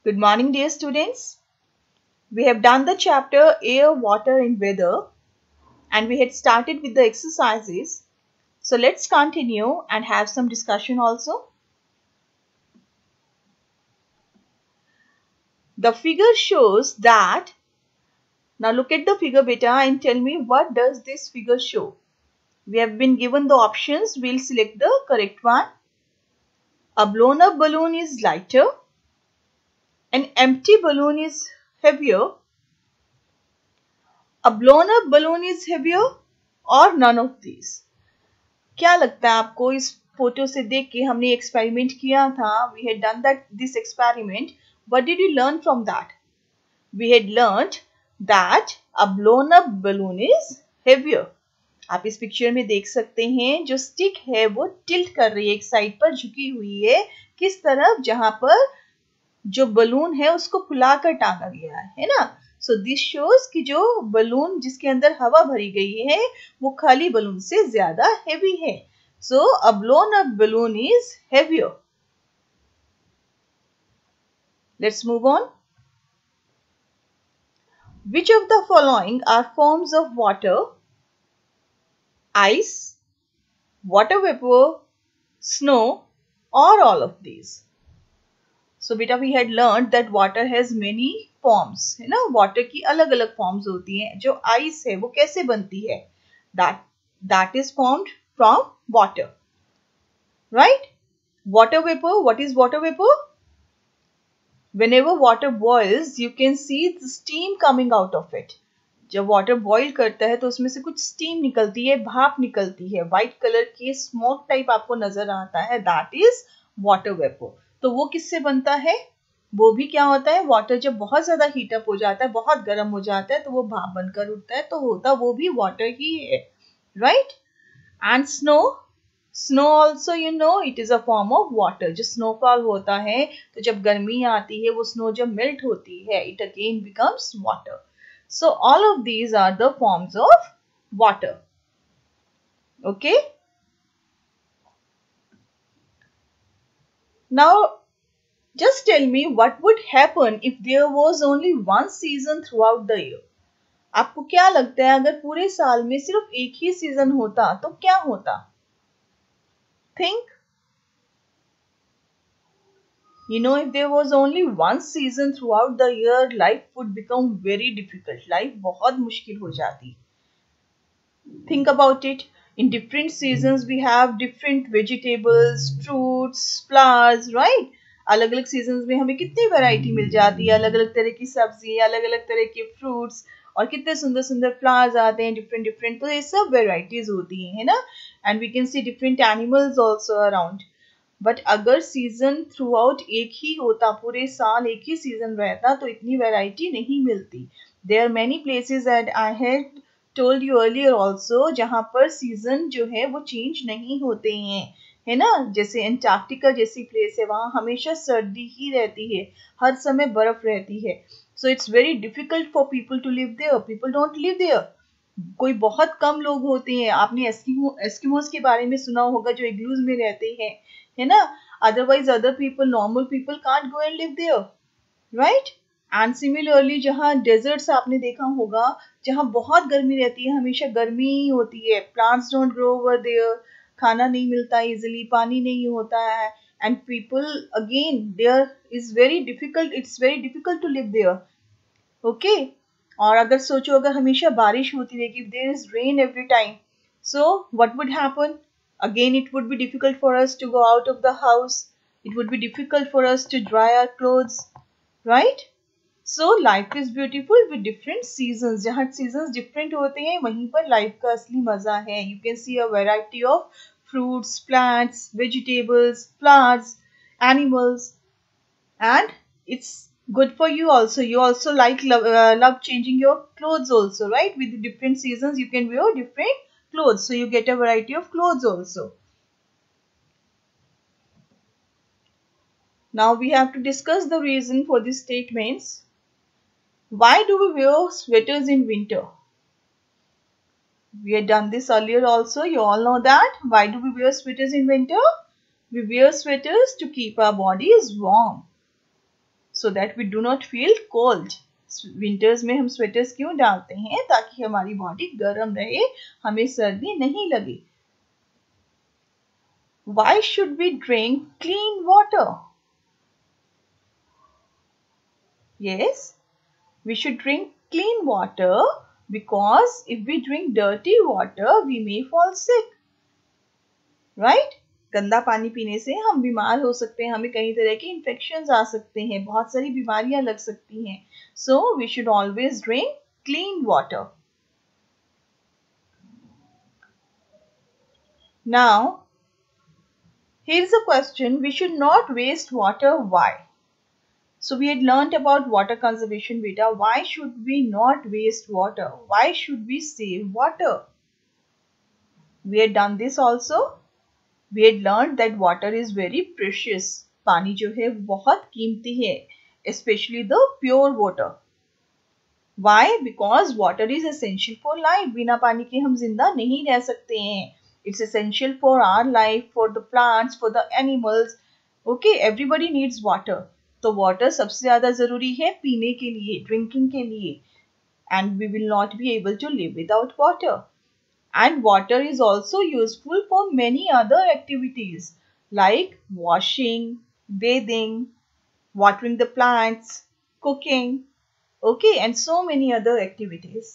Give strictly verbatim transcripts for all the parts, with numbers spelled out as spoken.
Good morning, dear students. We have done the chapter Air, Water and Weather and we had started with the exercises. So let's continue and have some discussion also. The figure shows that, now look at the figure beta and tell me what does this figure show. We have been given the options. We'll select the correct one. A blown up balloon is lighter. An empty balloon is heavier. A blown up balloon is heavier or none of these. क्या लगता है आपको इस photo से देख के हमने experiment किया था. We had done that this experiment. What did you learn from that? We had learned that a blown up balloon is heavier. आप इस पिक्चर में देख सकते हैं जो स्टिक है वो टिल्ट कर रही है, एक साइड पर झुकी हुई है. किस तरफ? जहां पर जो बलून है उसको फुलाकर टांगा गया है, है ना. सो दिस शोज कि जो बलून जिसके अंदर हवा भरी गई है वो खाली बलून से ज्यादा हेवी है. So a blown up balloon is heavier. Let's move on. Which of the following are forms of water? Ice, water vapor, snow, or all of these? So beta we had learned that water has many forms, है ना. water की अलग अलग forms होती हैं. जो ice है वो कैसे बनती है? that that is formed from water, right? Water vapor, what is water vapor? Whenever water boils you can see the steam coming out of it. जब वाटर बॉईल करता है तो उसमें से कुछ स्टीम निकलती है, भाप निकलती है, व्हाइट कलर की स्मोक टाइप आपको नजर आता है. That is water vapour. तो वो किससे बनता है? वो भी क्या होता है? वाटर जब बहुत ज्यादा हीटअप हो जाता है, बहुत गर्म हो जाता है तो वो भाप बनकर उठता है. तो होता वो भी वाटर ही है, right. And snow, snow also you know it is a form of water. जो स्नोफॉल होता है तो जब गर्मी आती है वो स्नो जब मेल्ट होती है it again becomes water. So all of these are the forms of water. Okay. Now just tell me what would happen if there was only one season throughout the year. आपको क्या लगता है अगर पूरे साल में सिर्फ एक ही सीजन होता तो क्या होता? Think. You know, if there was only one season throughout the year, life would become very difficult. Life बहुत मुश्किल हो जाती. Think about it. In different seasons, we have different vegetables, fruits, flowers, right? अलग अलग seasons में हमें कितनी variety मिल जाती है. अलग अलग तरह की सब्जी, अलग अलग तरह के fruits और कितने सुंदर सुंदर flowers आते हैं different different. तो ये सब varieties होती हैं, है ना? And we can see different animals also around. But अगर सीजन थ्रू आउट एक ही होता, पूरे साल एक ही सीजन रहता तो इतनी वैरायटी नहीं मिलती. There are many places and I had told you earlier also जहां पर सीजन जो है वो चेंज नहीं होते हैं, है ना. जैसे एंटार्क्टिका जैसी प्लेस है, वहां हमेशा सर्दी ही रहती है, हर समय बर्फ रहती है. So it's very difficult for people to live there. People don't live there. कोई बहुत कम लोग होते हैं. आपने एस्किमो एस्किमोस के बारे में सुना होगा जो इग्लूज में रहते हैं, है ना. Otherwise other people, normal people can't go and live there, right. And similarly जहाँ डेजर्ट्स आपने देखा होगा, जहाँ बहुत गर्मी रहती है, हमेशा गर्मी ही होती है. Plants don't grow over there. खाना नहीं मिलता इजिली, पानी नहीं होता है. And people again there is very difficult, it's very difficult to live there. Okay. और अगर सोचो अगर हमेशा बारिश होती रहेगी, there is rain every time, so what would happen? Again, it would be difficult for us to go out of the house. It would be difficult for us to dry our clothes, right? So life is beautiful with different seasons. जहाँ seasons different होते हैं वहीं पर life का असली मजा है. You can see a variety of fruits, plants, vegetables, flowers, animals, and it's good for you also. You also like love, uh, love changing your clothes also, right? With the different seasons, you can wear different clothes, so you get a variety of clothes also. Now we have to discuss the reason for these statements. Why do we wear sweaters in winter? We had done this earlier also. You all know that. Why do we wear sweaters in winter? We wear sweaters to keep our bodies warm. so that we do not feel cold. Winters में हम sweaters क्यों डालते हैं? ताकि हमारी body गर्म रहे, हमें सर्दी नहीं लगे. Why should we drink clean water? Yes, we should drink clean water because if we drink dirty water, we may fall sick. Right? गंदा पानी पीने से हम बीमार हो सकते हैं, हमें कई तरह के इन्फेक्शंस आ सकते हैं, बहुत सारी बीमारियां लग सकती हैं. So we should always drink clean water. Now, here's a question. We should not waste water. Why? So we had learnt about water conservation beta. Why should we not waste water? Why should we save water? We had done this also. We had learned that water is very precious. पानी जो है बहुत कीमती है, especially the pure water. Why? Because water is essential for life. बिना पानी के हम जिंदा नहीं रह सकते हैं. It's essential for our life, for the plants, for the animals. Okay, everybody needs water. तो water सबसे ज़्यादा ज़रूरी है पीने के लिए, drinking के लिए. And we will not be able to live without water. And water is also useful for many other activities like washing, bathing, watering the plants, cooking, okay, and so many other activities.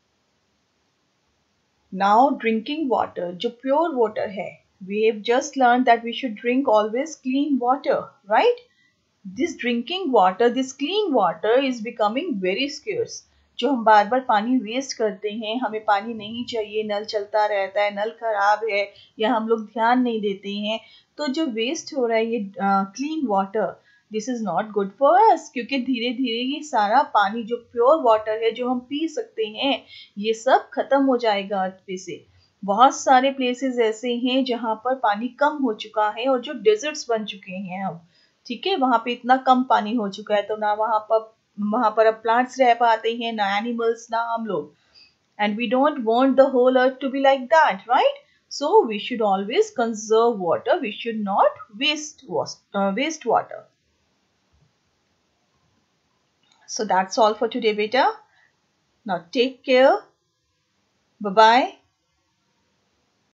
Now drinking water, जो pure water है, we have just learned that we should drink always clean water, right? This drinking water, this clean water is becoming very scarce. जो हम बार बार पानी waste करते हैं, हमें पानी नहीं चाहिए, नल चलता रहता है, नल खराब है या हम लोग ध्यान नहीं देते हैं, तो जो वेस्ट हो रहा है ये clean water, this is not good for us. क्योंकि धीरे धीरे ये सारा पानी जो प्योर वाटर है जो हम पी सकते हैं, ये सब खत्म हो जाएगा अर्थ पे से. बहुत सारे प्लेसेस ऐसे हैं जहाँ पर पानी कम हो चुका है और जो डेजर्ट्स बन चुके हैं अब, ठीक है, वहां पे इतना कम पानी हो चुका है, तो ना वहां पर वहां पर अब प्लांट्स रह पाते हैं, ना एनिमल्स, ना हम लोग. And we don't want the whole earth to be like that, right? So we should always conserve water. We should not waste waste water. So that's all for today, beta. Now take care. Bye bye.